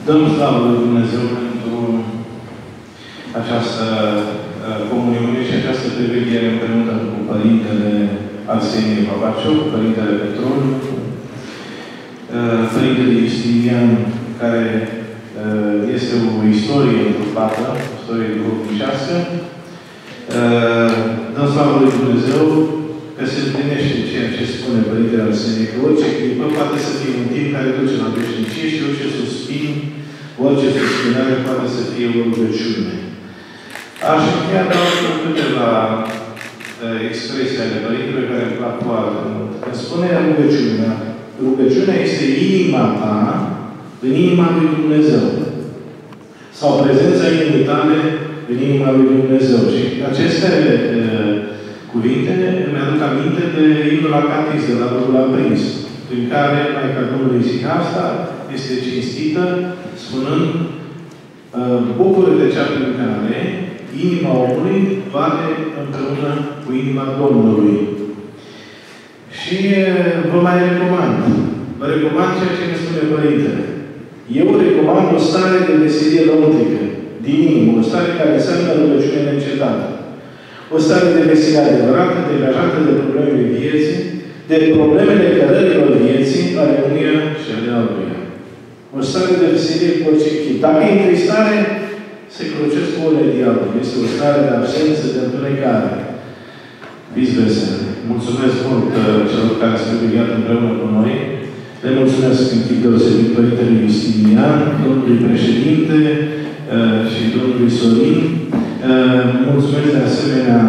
Dăm slavă lui Dumnezeu pentru această comuniune și această priveghere împreună cu Părintele Arsenie Papacioc, cu Părintele Petrol, Părintele Justinian, care este o istorie întrupată, o istorie duhovnicească. Dăm slavă lui Dumnezeu că se împlinește ceea ce spune Părintele Arsenie, că orice clipă poate să fie un timp care duce la veșnicie și orice suspin, orice suspinare poate să fie o rugăciune. Aș încheia doar cu câteva expresii ale Părintelui care îmi plac foarte mult. Când spune rugăciunea, rugăciunea este inima ta în inima lui Dumnezeu. Sau prezența inimii tale în inima lui Dumnezeu. Și aceste cuvinte îmi aduc aminte de imnul la Catis, de la Duhul Aprins, prin care Maica Domnului Isihasta este cinstită, spunând: bucură-te cea prin care inima omului bate împreună cu inima Domnului. Și vă mai recomand. Vă recomand ceea ce ne spune Părintele. Eu recomand o stare de veselie lăuntrică, din inimă, o stare care înseamnă rugăciune neîncetată. O stare de veselie adevărată, degajată de problemele vieții, de problemele cărărilor vieții, ale unuia și ale altuia. O stare de veselie cu orice chip. Dacă e întristare, se crucesc ouăle diavolului. Este o stare de absență, de întunecare. Vice-versa. Mulțumesc mult celor care s-au privilegiat împreună cu noi. Le mulțumesc în timp deosebit Părintele Justinian, domnului președinte și domnului Sorin. Mulțumesc de asemenea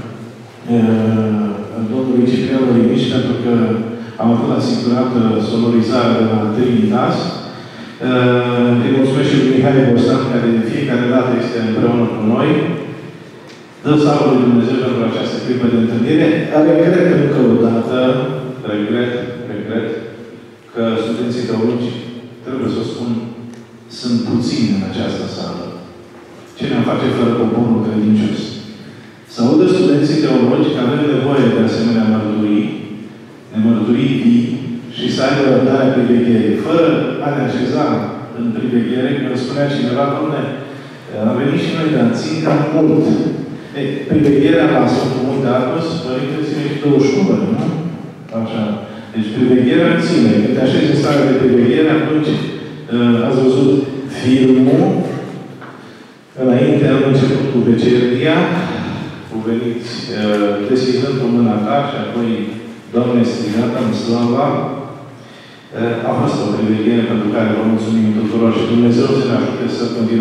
domnului Ciprian Olinici, pentru că am avut asigurată sonorizarea de la Trinitas. Îi mulțumesc și lui Mihai Bostan, care de fiecare dată este împreună cu noi. Dă slavă lui Dumnezeu pentru această clipă de întâlnire. Regret încă o dată, regret că studenții teologi, trebuie să o spun, sunt puțini în această sală. Ce ne-am face fără poporul credincios? Să audă studenții teologi că avem nevoie de asemenea mărturii, de mărturii vii și să aibă răbdarea privegherii. Fără a ne așeza în priveghere, când spunea cineva: Doamne, am venit și noi, dar țin cam mult. Privegherea la Sfântul Munte Arcos, Părintele ține și 29, nu? Așa. Deci privegherea ține. Când te așezi în stare de priveghere, atunci ați văzut filmul. Înainte am început cu veceria, cu veniți deschizând cu mâna ta și apoi Doamne strigată în slava. A fost o priveghere pentru care vă mulțumim tuturor și Dumnezeu să ne ajute să continuăm